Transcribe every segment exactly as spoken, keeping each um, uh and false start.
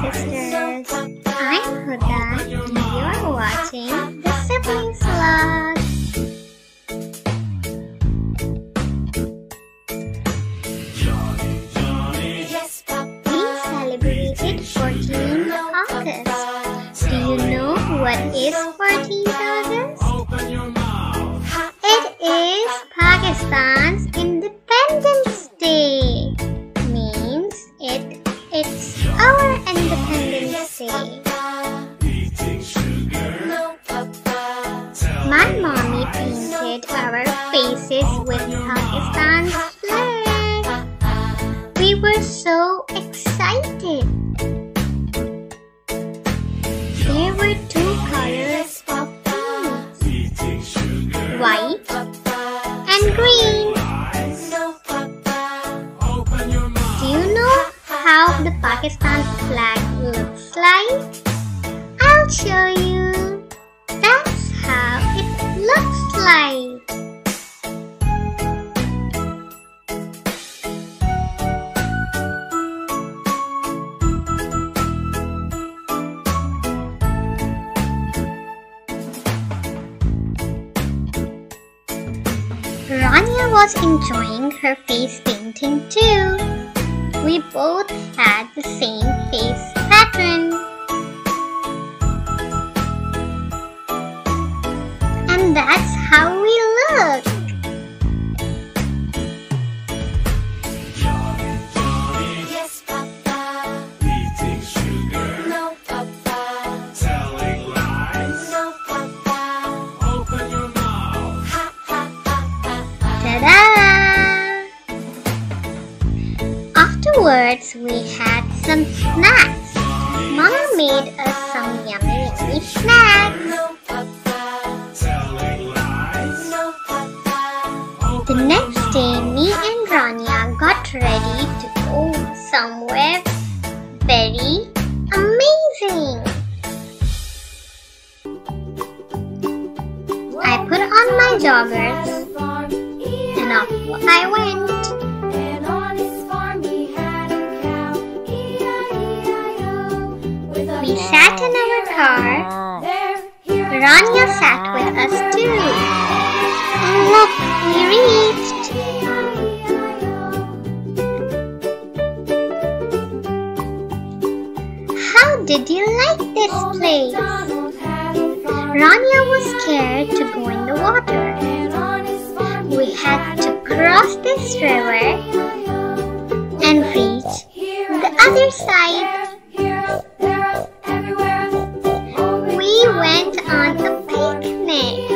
sisters. I'm Huda and you're watching the Siblings Vlog. We celebrated fourteenth August. Do you know what is fourteenth August? It is Pakistan's Independence Day. Means it it's our Independence Day. My mommy painted our faces with Pakistan's flag. We were so excited. There were two colors of paints, white and green. Do you know how the Pakistan flag looks like? I'll show you. That's how it looks like. Rania was enjoying her face painting too. We both had the same face pattern. And that's how we look. Yes, Papa. Eating sugar. No, Papa. Telling lies. No, Papa. Open your mouth. Ha, ha, ha, ha, ha. Ta-da! Afterwards, we had some snacks. Mama made us some yummy, yummy snacks. No, Papa. Telling lies. No, Papa. The next day, me and Rania got ready to go somewhere very amazing. I put on my joggers and off I went. And on his farm he had a cow. E I E I O. With a We sat in our car. there, here, Rania sat with us too. And look, we reached. How did you like this place? Rania was scared to go in the water. We had to cross this river and reach the other side. We went on a picnic.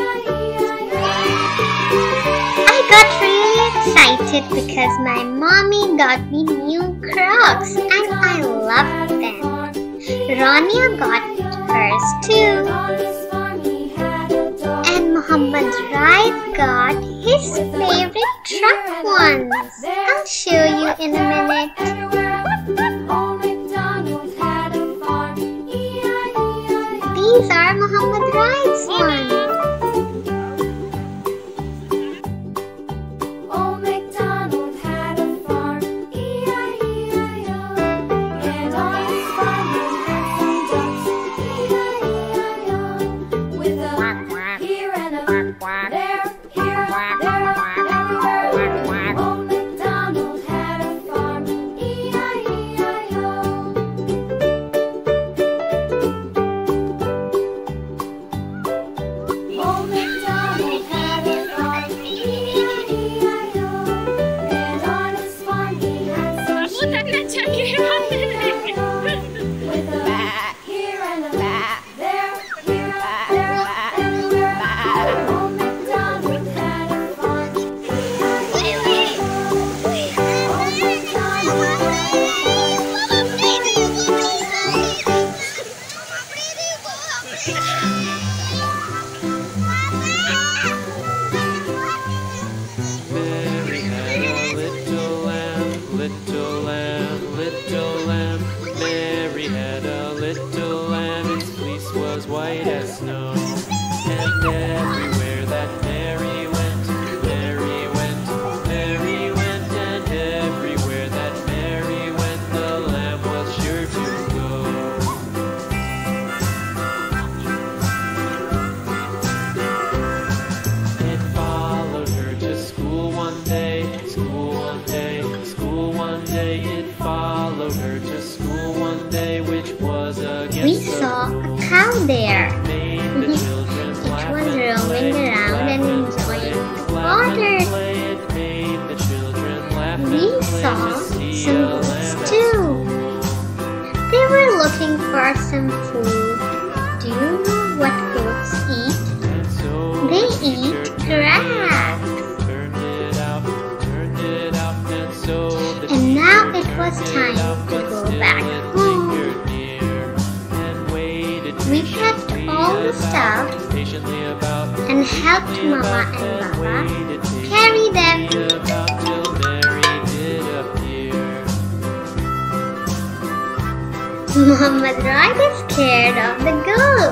I got really excited because my mommy got me new Crocs and I loved them. Rania got hers too. And Muhammad Raid got his favorite truck ones. I'll show you in a minute. These are Muhammad Raid's ones. Old MacDonald had a farm, E I E I O. And on his farm he had some ducks, E I E I O. With a here and a there, here, there, everywhere. Old MacDonald had a farm, E I E I O. Old MacDonald had a farm, E I E I O. And on his farm he had some sheep, E I E I O. With a here and a there, here, there, everywhere. Old MacDonald had a farm. searching for some food. Do you know what goats eat? They eat grass. And now it was time to go back home. We packed all the stuff and helped Mama and Papa carry them. Muhammad Ride is scared of the goat.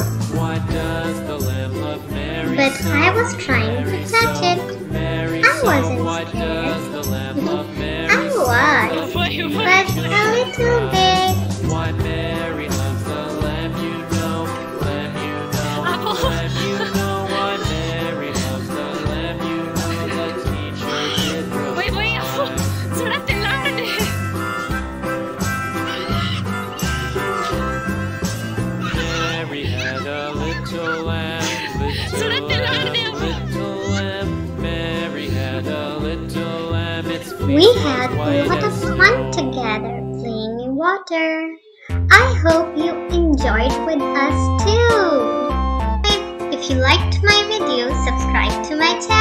But I was trying to touch it. I wasn't scared. I was, but a little bit. Why Mary loves the lamb, you know, lamb, you know, lamb, you know. Why Mary loves the lamb, you know. The teacher did provide. Wait, wait, surat lang eh. Mary had a little lamb, little Surat lang lamb, little lamb. Mary had a little lamb. Its We face had was a white lot of as fun snow. together playing in water. I hope you enjoyed with us too. If you liked my video, subscribe to my channel.